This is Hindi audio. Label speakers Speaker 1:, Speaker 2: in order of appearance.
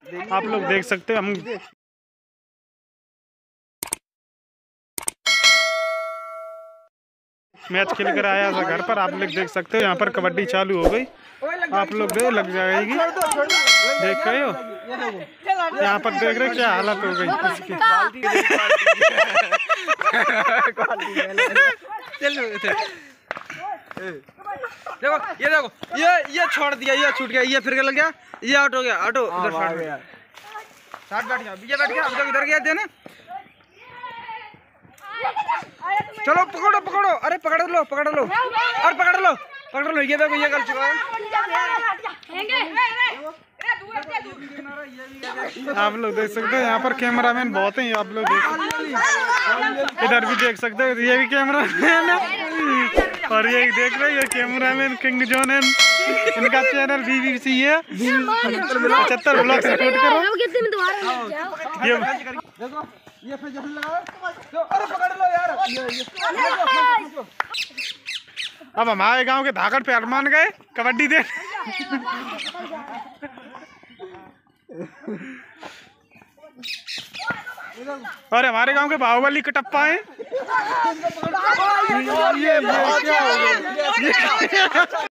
Speaker 1: आप लोग देख सकते हो। हम मैच खेल कर आया था घर पर, आप लोग देख सकते हो। यहाँ पर कबड्डी चालू हो गई, आप लोग दो लग जाएगी, देख रहे हो। यहाँ पर देख रहे क्या हालत हो गई इसकी।
Speaker 2: देखो ये छोड़ दिया, ये छूट गया, ये फिर लग गया, ये आउट हो गया, आउट उधर बैठ गया, ये बैठ गया, अब तक इधर गया देने। चलो पकड़ो पकड़ो, अरे पकड़ लो और पकड़ लो, ये देखो ये कर चुका है।
Speaker 1: आप लोग देख सकते हो यहाँ पर कैमरामैन बहुत हैं, आप लोग देख इधर भी देख सकते हो, ये भी कैमरामैन है। और ये देख रहे हो, ये कैमरामैन किंग जॉन है, इनका चैनल BBC है 75 ब्लॉग सपोर्ट करो। ये
Speaker 2: देखो ये फिर जैसे लगाओ, अरे पकड़ लो यार,
Speaker 1: अब हमारे गांव के धाकड़ पे अरमान गए कबड्डी दे। और हमारे गांव के बाहुबली कटप्पा है। ये क्या हो गया?